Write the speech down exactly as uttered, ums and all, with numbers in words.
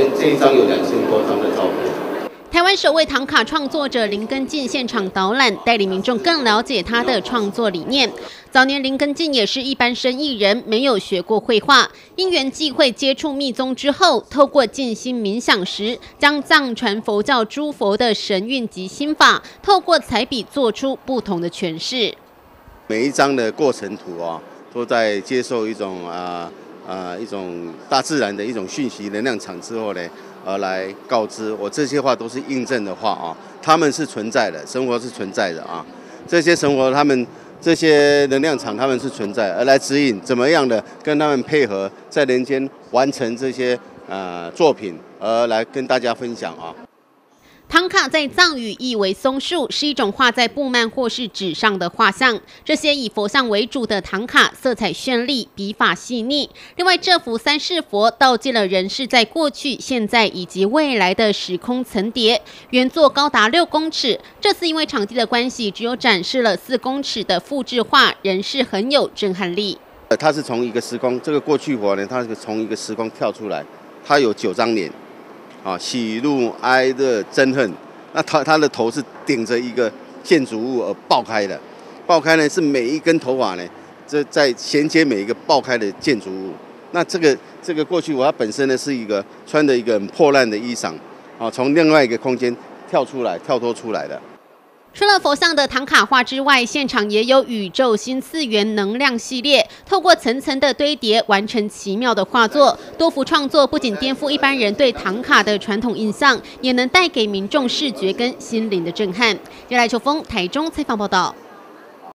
这一张有两千多张的照片。 台湾首位唐卡创作者林根进现场导览，带领民众更了解他的创作理念。早年林根进也是一般生艺人，没有学过绘画，因缘际会接触密宗之后，透过静心冥想时，将藏传佛教诸佛的神韵及心法，透过彩笔做出不同的诠释。 每一张的过程图啊，都在接受一种啊啊、呃、一种大自然的一种讯息能量场之后呢。 而来告知我这些话都是印证的话啊，他们是存在的，生活是存在的啊，这些生活他们这些能量场他们是存在，而来指引怎么样的跟他们配合，在人间完成这些呃作品，而来跟大家分享啊。 唐卡在藏语意为松树，是一种画在布幔或是纸上的画像。这些以佛像为主的唐卡，色彩绚丽，笔法细腻。另外，这幅三世佛道尽了人世在过去、现在以及未来的时空层叠。原作高达六公尺，这次因为场地的关系，只有展示了四公尺的复制画，仍是很有震撼力。 呃，它是从一个时空，这个过去佛呢，它是从一个时空跳出来，它有九张脸。 啊，喜怒哀乐憎恨，那他他的头是顶着一个建筑物而爆开的，爆开呢是每一根头发呢，这在衔接每一个爆开的建筑物。那这个这个过去我它本身呢是一个穿的一个很破烂的衣裳，啊，从另外一个空间跳出来跳脱出来的。 除了佛像的唐卡画之外，现场也有宇宙新次元能量系列，透过层层的堆叠，完成奇妙的画作。多幅创作不仅颠覆一般人对唐卡的传统印象，也能带给民众视觉跟心灵的震撼。由来秋峰台中采访报道。